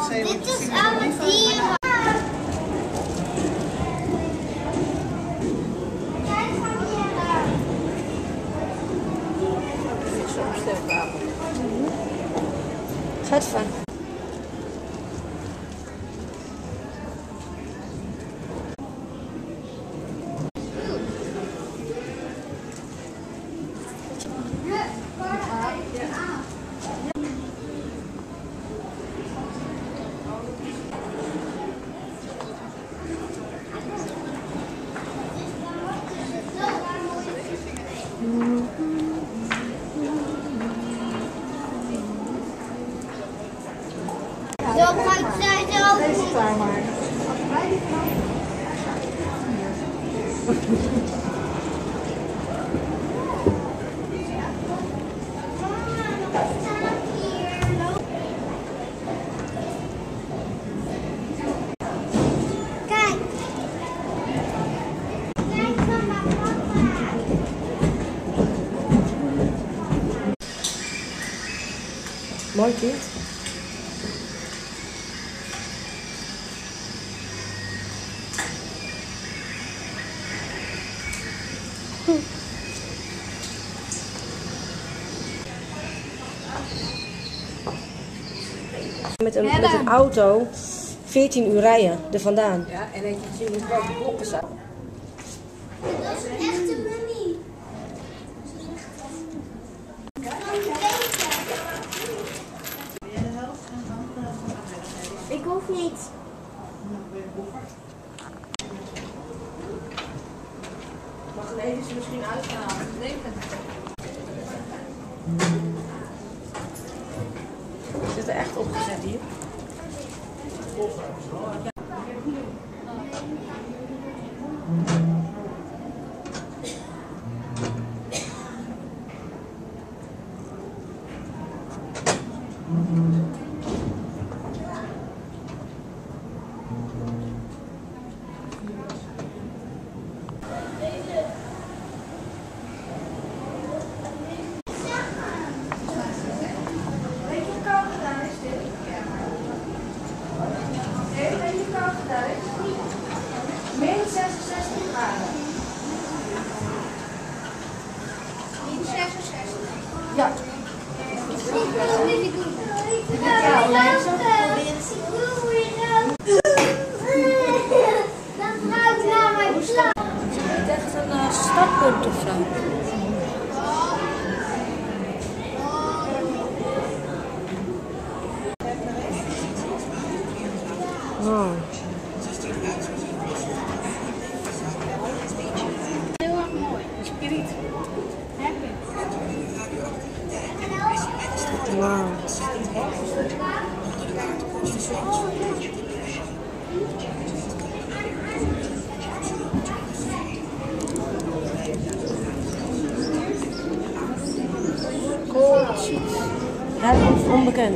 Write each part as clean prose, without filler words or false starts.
Dit is alle dieren. Gaat van. Zo gaat zij zo. Deze klaar maar. Kijk. Kijk mama, papa. Mooi kind. Met een auto 14 uur rijden er vandaan. Ja, en dan zien we welke blokken zijn. Dat is een echte mummy. Ik hoef niet. Mag Lady ze misschien uithalen? Zit er echt opgezet hier? Min 66 graden. Min 66. Ja. Ja, leuk. Dan ga ik naar mijn plan. Het is echt een startpunt of zo. Wow. Heel erg mooi. Spirit. Heb je? Wow. Heilig of onbekend?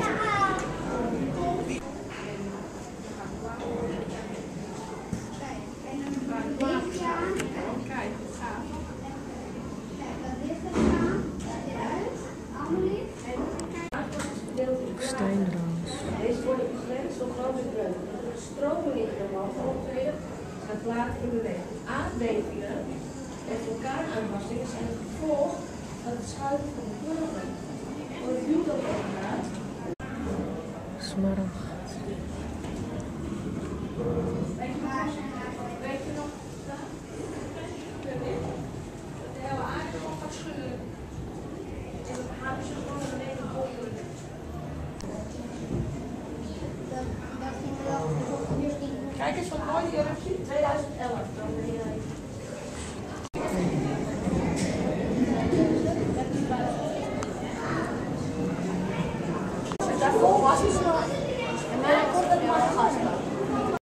Steenroos. Deze worden begrensd door grote breuken. Door de stroming in de wand optreden, gaat later in beweging. Aardbevingen en vulkaanuitbarstingen zijn het gevolg van het schuiven van de breuken. Door het duwt dat overgaat. Smaragd.